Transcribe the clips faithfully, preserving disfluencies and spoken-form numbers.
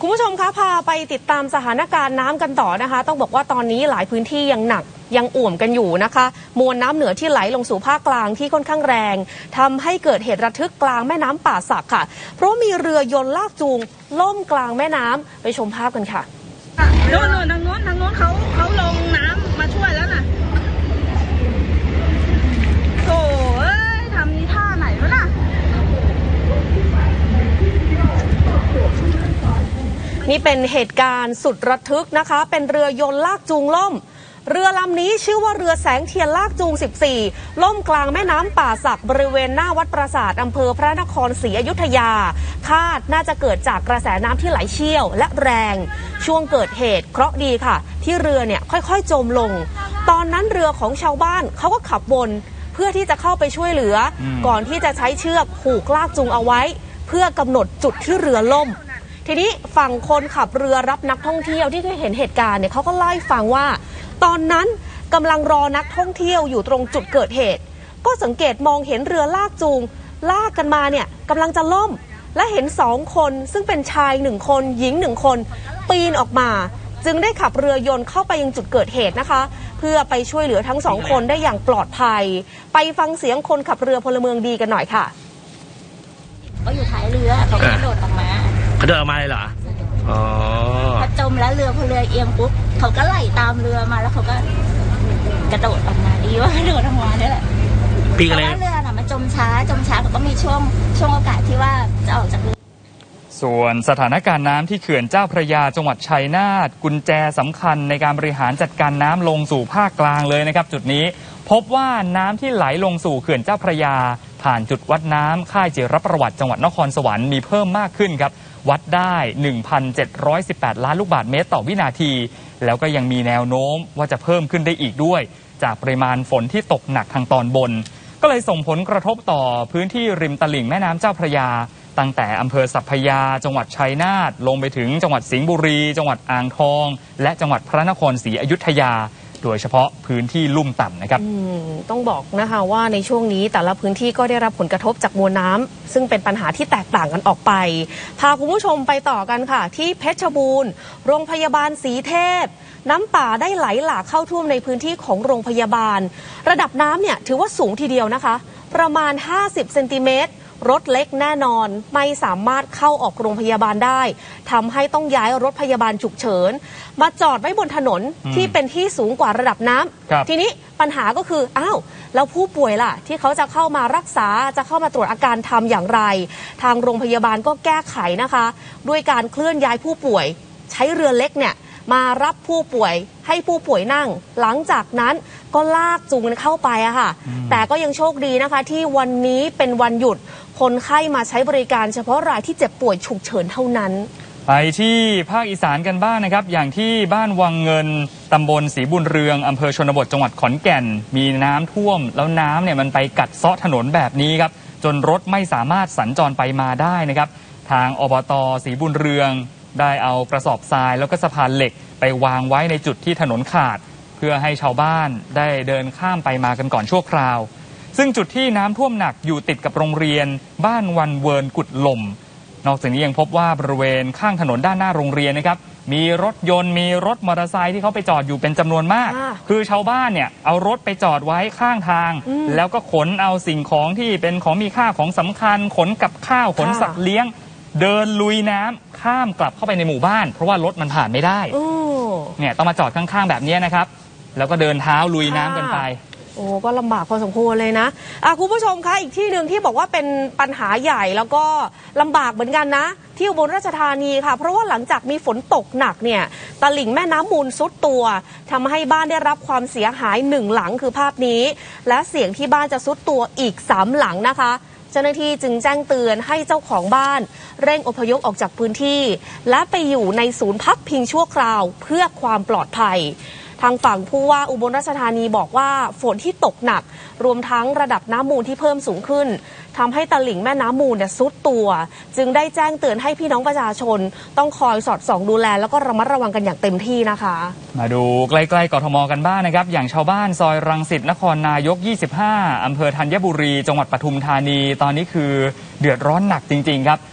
คุณผู้ชมคะพาไปติดตามสถานการณ์น้ำกันต่อนะคะต้องบอกว่าตอนนี้หลายพื้นที่ยังหนักยังอ่วมกันอยู่นะคะมวลน้ำเหนือที่ไหลลงสู่ภาคกลางที่ค่อนข้างแรงทำให้เกิดเหตุระทึกกลางแม่น้ำป่าสักค่ะเพราะมีเรือยนต์ลากจูงล่มกลางแม่น้ำไปชมภาพกันค่ะโน่นโน่นทางโน้นทางโน้นเขาเขาลงน้ำมาช่วยแล้วน่ะโถ่เอ้ยทำนี่ท่าไหนวะน่ะนี่เป็นเหตุการณ์สุดระทึกนะคะเป็นเรือยนต์ลากจูงล่มเรือลำนี้ชื่อว่าเรือแสงเทียนลากจูงสิบสี่ล่มกลางแม่น้ำป่าสักบริเวณหน้าวัดปราสาทอำเภอพระนครศรีอยุธยาคาดน่าจะเกิดจากกระแสน้ำที่ไหลเชี่ยวและแรงช่วงเกิดเหตุเคราะห์ดีค่ะที่เรือเนี่ยค่อยๆจมลงตอนนั้นเรือของชาวบ้านเขาก็ขับวนเพื่อที่จะเข้าไปช่วยเหลือก่อนที่จะใช้เชือกผูกลากจูงเอาไว้เพื่อกำหนดจุดที่เรือล่มทีนี้ฝั่งคนขับเรือรับนักท่องเที่ยวที่เคยเห็นเหตุการณ์เนี่ยเขาก็เล่าให้ฟังว่าตอนนั้นกำลังรอนักท่องเที่ยวอยู่ตรงจุดเกิดเหตุก็สังเกตมองเห็นเรือลากจูงลากกันมาเนี่ยกำลังจะล่มและเห็นสองคนซึ่งเป็นชายหนึ่งคนหญิงหนึ่งคนปีนออกมาจึงได้ขับเรือยนต์เข้าไปยังจุดเกิดเหตุนะคะเพื่อไปช่วยเหลือทั้งสองคนได้อย่างปลอดภัยไปฟังเสียงคนขับเรือพลเมืองดีกันหน่อยค่ะก็อยู่ท้ายเรือเขากระโดดออกมาเขาเดินออกมาเลยเหรออ๋อพอจมแล้วเรือพอเรือเอียงปุ๊บเขาก็ไหลตามเรือมาแล้วเขาก็กระโดดออกมาดีว่ากระโดดออกมาได้แหละปีกันเลยเรือน่ะมันจมช้าจมช้าเขาก็มีช่วงช่วงโอกาสที่ว่าจะออกจากเรือส่วนสถานการณ์น้ำที่เขื่อนเจ้าพระยาจังหวัดชัยนาทกุญแจสำคัญในการบริหารจัดการน้ำลงสู่ภาคกลางเลยนะครับจุดนี้พบว่าน้ำที่ไหลลงสู่เขื่อนเจ้าพระยาผ่านจุดวัดน้ำค่ายจิรประวัติจังหวัดนครสวรรค์มีเพิ่มมากขึ้นครับวัดได้ หนึ่งพันเจ็ดร้อยสิบแปด ล้านลูกบาศก์เมตรต่อวินาทีแล้วก็ยังมีแนวโน้มว่าจะเพิ่มขึ้นได้อีกด้วยจากปริมาณฝนที่ตกหนักทางตอนบนก็เลยส่งผลกระทบต่อพื้นที่ริมตลิ่งแม่น้ำเจ้าพระยาตั้งแต่อำเภอสัพพยาจังหวัดชัยนาทลงไปถึงจังหวัดสิงห์บุรีจังหวัดอ่างทองและจังหวัดพระนครศรีอยุธยาโดยเฉพาะพื้นที่ลุ่มต่ำนะครับต้องบอกนะคะว่าในช่วงนี้แต่ละพื้นที่ก็ได้รับผลกระทบจากมวลน้ำซึ่งเป็นปัญหาที่แตกต่างกันออกไปพาคุณผู้ชมไปต่อกันค่ะที่เพชรบูรณ์โรงพยาบาลศรีเทพน้ำป่าได้ไหลหลากเข้าท่วมในพื้นที่ของโรงพยาบาลระดับน้ำเนี่ยถือว่าสูงทีเดียวนะคะประมาณห้าสิบเซนติเมตรรถเล็กแน่นอนไม่สามารถเข้าออกโรงพยาบาลได้ทำให้ต้องย้ายรถพยาบาลฉุกเฉินมาจอดไว้บนถนนที่เป็นที่สูงกว่าระดับน้ำทีนี้ปัญหาก็คืออ้าวแล้วผู้ป่วยล่ะที่เขาจะเข้ามารักษาจะเข้ามาตรวจอาการทำอย่างไรทางโรงพยาบาลก็แก้ไขนะคะด้วยการเคลื่อนย้ายผู้ป่วยใช้เรือเล็กเนี่ยมารับผู้ป่วยให้ผู้ป่วยนั่งหลังจากนั้นก็ลากจูงกันเข้าไปอะค่ะแต่ก็ยังโชคดีนะคะที่วันนี้เป็นวันหยุดคนไข้มาใช้บริการเฉพาะรายที่เจ็บป่วยฉุกเฉินเท่านั้นไปที่ภาคอีสานกันบ้าง นะครับอย่างที่บ้านวังเงินตำบลศรีบุญเรืองอำเภอชนบทจังหวัดขอนแก่นมีน้ำท่วมแล้วน้ำเนี่ยมันไปกัดเซาะถนนแบบนี้ครับจนรถไม่สามารถสัญจรไปมาได้นะครับทางอบต.ศรีบุญเรืองได้เอากระสอบทรายแล้วก็สะพานเหล็กไปวางไว้ในจุดที่ถนนขาดเพื่อให้ชาวบ้านได้เดินข้ามไปมากันก่อนชั่วคราวซึ่งจุดที่น้ำท่วมหนักอยู่ติดกับโรงเรียนบ้านวันเวิร์นกุดลมนอกจากนี้ยังพบว่าบริเวณข้างถนนด้านหน้าโรงเรียนนะครับมีรถยนต์มีรถมอเตอร์ไซค์ที่เขาไปจอดอยู่เป็นจำนวนมากคือชาวบ้านเนี่ยเอารถไปจอดไว้ข้างทางแล้วก็ขนเอาสิ่งของที่เป็นของมีค่าของสำคัญขนกับข้าวขนสัตว์เลี้ยงเดินลุยน้ำข้ามกลับเข้าไปในหมู่บ้านเพราะว่ารถมันผ่านไม่ได้เนี่ยต้องมาจอดข้างๆแบบนี้นะครับแล้วก็เดินเท้าลุยน้ำกันไปโอ้ก็ลำบากพอสมควรเลยนะอ่ะคุณผู้ชมคะอีกที่หนึ่งที่บอกว่าเป็นปัญหาใหญ่แล้วก็ลำบากเหมือนกันนะที่อุบลราชธานีค่ะเพราะว่าหลังจากมีฝนตกหนักเนี่ยตลิ่งแม่น้ำมูลซุดตัวทำให้บ้านได้รับความเสียหายหนึ่งหลังคือภาพนี้และเสี่ยงที่บ้านจะซุดตัวอีกสามหลังนะคะเจ้าหน้าที่จึงแจ้งเตือนให้เจ้าของบ้านเร่งอพยพออกจากพื้นที่และไปอยู่ในศูนย์พักพิงชั่วคราวเพื่อความปลอดภัยทางฝั่งผู้ว่าอุบลราชธานีบอกว่าฝนที่ตกหนักรวมทั้งระดับน้ำมูลที่เพิ่มสูงขึ้นทำให้ตลิ่งแม่น้ำมูลเนี่ยซุดตัวจึงได้แจ้งเตือนให้พี่น้องประชาชนต้องคอยสอดส่องดูแลแล้วก็ระมัดระวังกันอย่างเต็มที่นะคะมาดูใกล้ๆกทมกันบ้าง นะครับอย่างชาวบ้านซอยรังสิตนครนายกยี่สิบห้าอำเภอธัญบุรีจังหวัดปทุมธานีตอนนี้คือเดือดร้อนหนักจริงๆครับ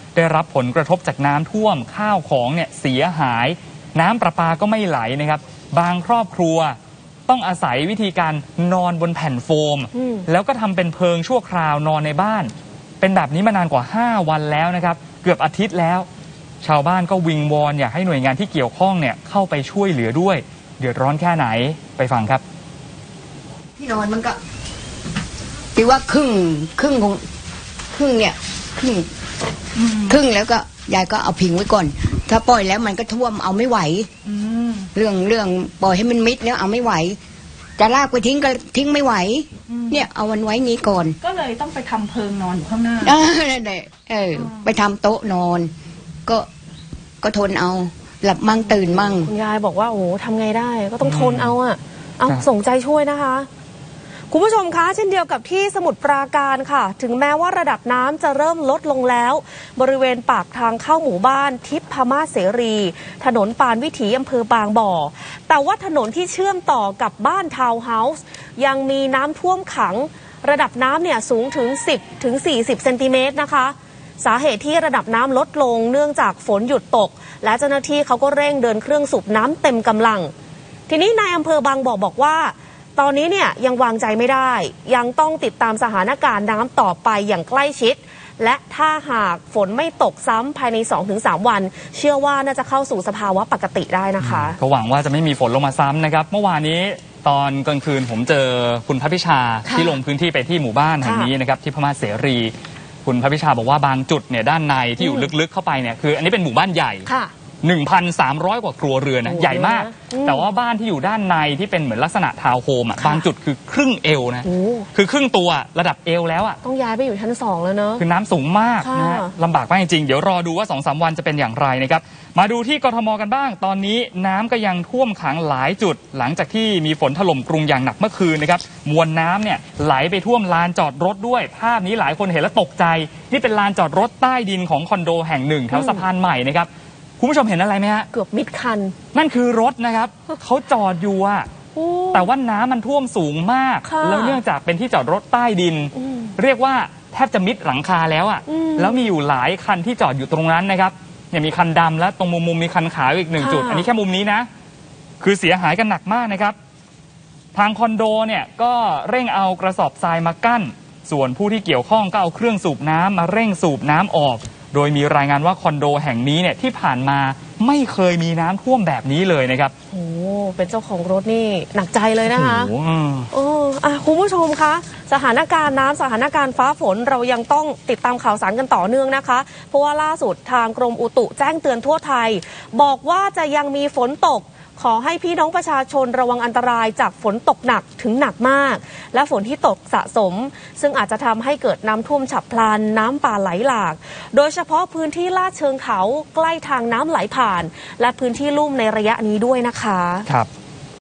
ได้รับผลกระทบจากน้ำท่วมข้าวของเนี่ยเสียหายน้ำประปาก็ไม่ไหลนะครับบางครอบครัวต้องอาศัยวิธีการนอนบนแผ่นโฟมแล้วก็ทำเป็นเพิงชั่วคราวนอนในบ้านเป็นแบบนี้มานานกว่าห้าวันแล้วนะครับเกือบอาทิตย์แล้วชาวบ้านก็วิงวอนอยากให้หน่วยงานที่เกี่ยวข้องเนี่ยเข้าไปช่วยเหลือด้วยเดือดร้อนแค่ไหนไปฟังครับที่นอนมันก็ที่ว่าครึ่งครึ่งของครึ่งเนี่ยครึ่งครึ่งแล้วก็ยายก็เอาพิงไว้ก่อนถ้าปล่อยแล้วมันก็ท่วมเอาไม่ไหวเรื่องเรื่องปล่อยให้มันมิดแล้วเอาไม่ไหวจะลากไปทิ้งก็ทิ้งไม่ไหวเนี่ยเอาวันไว้งี้ก่อนก็เลยต้องไปทำเพิงนอนอยู่ข้างหน้าเออนั่นแหละเออไปทำโต๊ะนอนก็ก็ทนเอาหลับมั่งตื่นมั่งคุณยายบอกว่าโอ้ทำไงได้ก็ต้องทนเอาอ่ะเอาส่งใจช่วยนะคะคุณผู้ชมคะเช่นเดียวกับที่สมุทรปราการค่ะถึงแม้ว่าระดับน้ำจะเริ่มลดลงแล้วบริเวณปากทางเข้าหมู่บ้านทิพพมาศเสรีถนนปานวิถีอำเภอบางบ่อแต่ว่าถนนที่เชื่อมต่อกับบ้านทาวน์เฮาส์ยังมีน้ำท่วมขังระดับน้ำเนี่ยสูงถึงสิบถึงสี่สิบเซนติเมตรนะคะสาเหตุที่ระดับน้ำลดลงเนื่องจากฝนหยุดตกและเจ้าหน้าที่เขาก็เร่งเดินเครื่องสูบน้ำเต็มกำลังทีนี้นายอำเภอบางบ่อบอกว่าตอนนี้เนี่ยยังวางใจไม่ได้ยังต้องติดตามสถานการณ์น้ำต่อไปอย่างใกล้ชิดและถ้าหากฝนไม่ตกซ้ำภายใน สองถึงสาม วันเชื่อว่าน่าจะเข้าสู่สภาวะปกติได้นะคะก็หวังว่าจะไม่มีฝนลงมาซ้ำนะครับเมื่อวานนี้ตอนกลางคืนผมเจอคุณพระพิชาที่ลงพื้นที่ไปที่หมู่บ้านแห่งนี้นะครับที่พม่าเสรีคุณพระพิชาบอกว่าบางจุดเนี่ยด้านในที่อยู่ลึกๆเข้าไปเนี่ยคืออันนี้เป็นหมู่บ้านใหญ่หนึ่งพันสามร้อย กว่าครัวเรือนนะใหญ่มากแต่ว่าบ้านที่อยู่ด้านในที่เป็นเหมือนลักษณะทาวน์โฮมอ่ะบางจุดคือครึ่งเอวนะคือครึ่งตัวระดับเอวแล้วอ่ะต้องย้ายไปอยู่ชั้นสองแล้วเนอะคือน้ำสูงมากนะลำบากมากจริงๆเดี๋ยวรอดูว่า สองสาม วันจะเป็นอย่างไรนะครับมาดูที่กทมกันบ้างตอนนี้น้ำก็ยังท่วมขังหลายจุดหลังจากที่มีฝนถล่มกรุงอย่างหนักเมื่อคืนนะครับมวลน้ำเนี่ยไหลไปท่วมลานจอดรถด้วยภาพนี้หลายคนเห็นแล้วตกใจนี่เป็นลานจอดรถใต้ดินของคอนโดแห่งหนึ่งแถวสะพานใหม่นะครับคุณผู้ชมเห็นอะไรไหมฮะเกือบมิดคันนั่นคือรถนะครับ เขาจอดอยู่อะแต่ว่าน้ำมันท่วมสูงมากแล้วเนื่องจากเป็นที่จอดรถใต้ดินเรียกว่าแทบจะมิดหลังคาแล้วอะแล้วมีอยู่หลายคันที่จอดอยู่ตรงนั้นนะครับเนี่ยมีคันดำและตรงมุมมุมมีคันขาวอีกหนึ่งจุดอันนี้แค่มุมนี้นะคือเสียหายกันหนักมากนะครับทางคอนโดเนี่ยก็เร่งเอากระสอบทรายมากั้นส่วนผู้ที่เกี่ยวข้องก็เอาเครื่องสูบน้ำมาเร่งสูบน้ำออกโดยมีรายงานว่าคอนโดแห่งนี้เนี่ยที่ผ่านมาไม่เคยมีน้ำท่วมแบบนี้เลยนะครับโอ้เป็นเจ้าของรถนี่หนักใจเลยนะคะโอ้อ่ะคุณผู้ชมคะสถานการณ์น้ำสถานการณ์ฟ้าฝนเรายังต้องติดตามข่าวสารกันต่อเนื่องนะคะเพราะว่าล่าสุดทางกรมอุตุแจ้งเตือนทั่วไทยบอกว่าจะยังมีฝนตกขอให้พี่น้องประชาชนระวังอันตรายจากฝนตกหนักถึงหนักมากและฝนที่ตกสะสมซึ่งอาจจะทำให้เกิดน้ำท่วมฉับพลันน้ำป่าไหลหลากโดยเฉพาะพื้นที่ลาดเชิงเขาใกล้ทางน้ำไหลผ่านและพื้นที่ลุ่มในระยะนี้ด้วยนะคะครับ